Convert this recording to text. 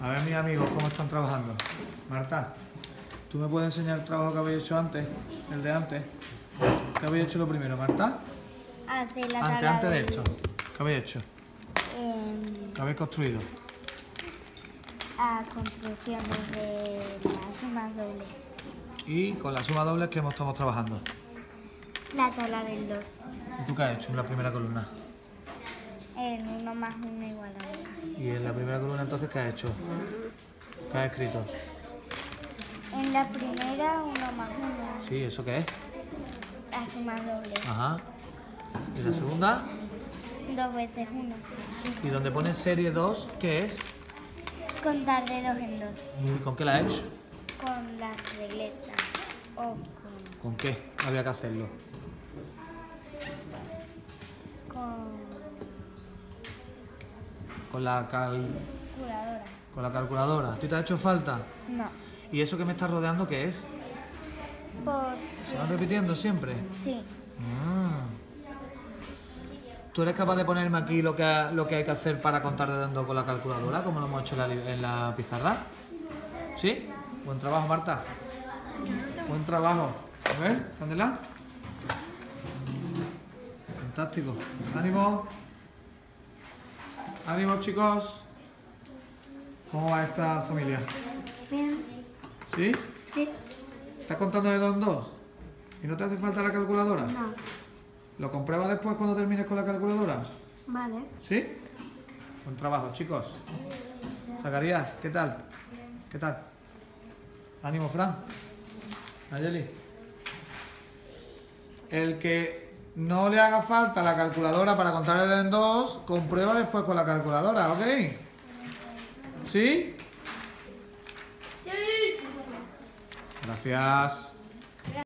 A ver, mis amigos, cómo están trabajando. Marta, ¿tú me puedes enseñar el trabajo que habéis hecho antes? El de antes. ¿Qué habéis hecho lo primero, Marta? Hacer la tabla Antes de esto. ¿Qué habéis hecho? ¿Qué habéis construido? A construcciones de las sumas dobles. Y con la suma doble, ¿qué estamos trabajando? La tabla del 2. ¿Y tú qué has hecho en la primera columna? En 1 más 1 igual a 1. Y en la primera columna, entonces, ¿qué has hecho? ¿Qué has escrito? En la primera 1 más 1. Sí, ¿eso qué es? La suma doble. Ajá. ¿Y la segunda? 2 veces 1. ¿Y donde pone serie 2, qué es? Contar de 2 en 2. ¿Y con qué la has hecho? Con la regleta. O ¿Con qué había que hacerlo? con Con la calculadora. con la calculadora. ¿A ti te ha hecho falta? No. ¿Y eso que me está rodeando qué es? ¿Se van repitiendo siempre? Sí. ¿Tú eres capaz de ponerme aquí lo que hay que hacer para contar de dando con la calculadora, como lo hemos hecho en la pizarra? ¿Sí? Buen trabajo, Marta. Buen trabajo. A ver, Candela. Fantástico. ¡Ánimo! ¡Ánimo, chicos! ¿Cómo va esta familia? Bien. ¿Sí? Sí. ¿Estás contando de 2 en 2? ¿Y no te hace falta la calculadora? No. ¿Lo compruebas después cuando termines con la calculadora? Vale. ¿Sí? Buen trabajo, chicos. Zacarías, ¿qué tal? ¿Qué tal? Ánimo, Fran. Nayeli. El que no le haga falta la calculadora para contar en 2, comprueba después con la calculadora, ¿ok? ¿Sí? Sí. Gracias.